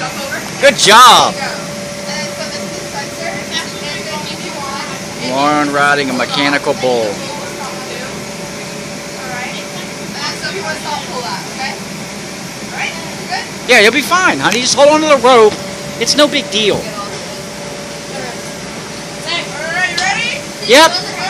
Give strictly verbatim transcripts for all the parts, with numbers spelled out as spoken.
Good job. Lauren riding a mechanical bull. Yeah, you'll be fine, honey. Just hold on to the rope. It's no big deal. Alright, ready? Yep.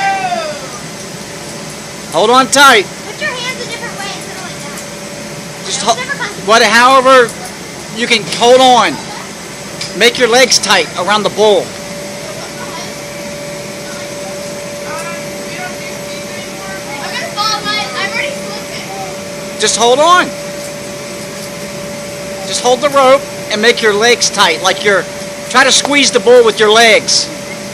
Hold on tight. Put your hands a different way instead of like that. Just hold, what, however you can hold on. Make your legs tight around the bull. Just hold on. Just hold the rope and make your legs tight, like you're try to squeeze the bull with your legs.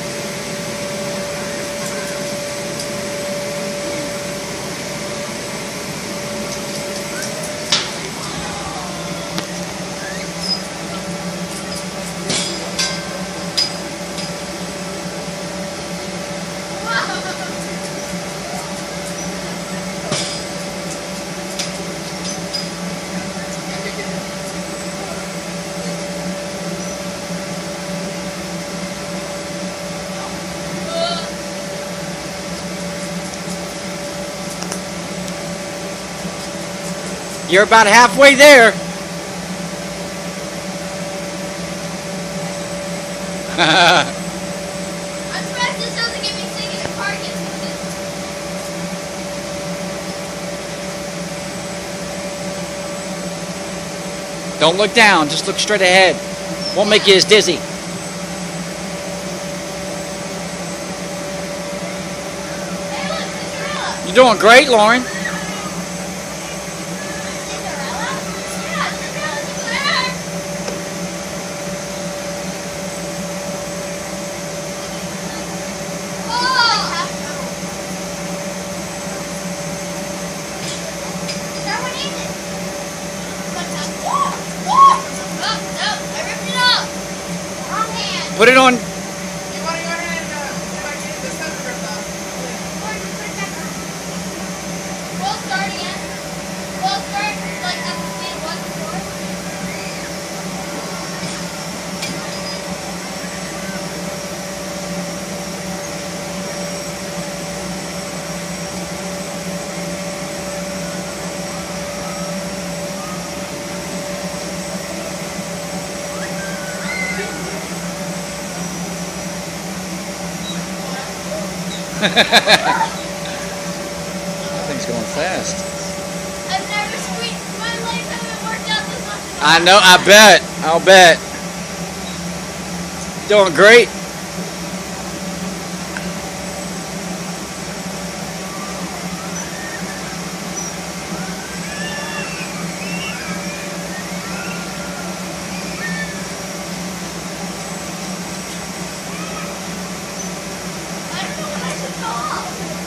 You're about halfway there. I'm surprised this doesn't get me singing in Parkinson's. Don't look down, just look straight ahead. Won't make you as dizzy. Hey, look, Cinderella. You're doing great, Lauren. Put it on. You want to go ahead and uh, if I get this time grip off. We'll start again. We'll start like at the same one before. That thing's going fast. I've never squeezed, my legs haven't worked out this much. I know, I bet. I'll bet. Doing great. I don't know what I should call.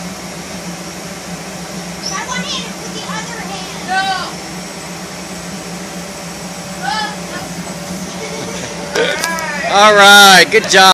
Try one hand with the other hand. No! Oh, All right, good job.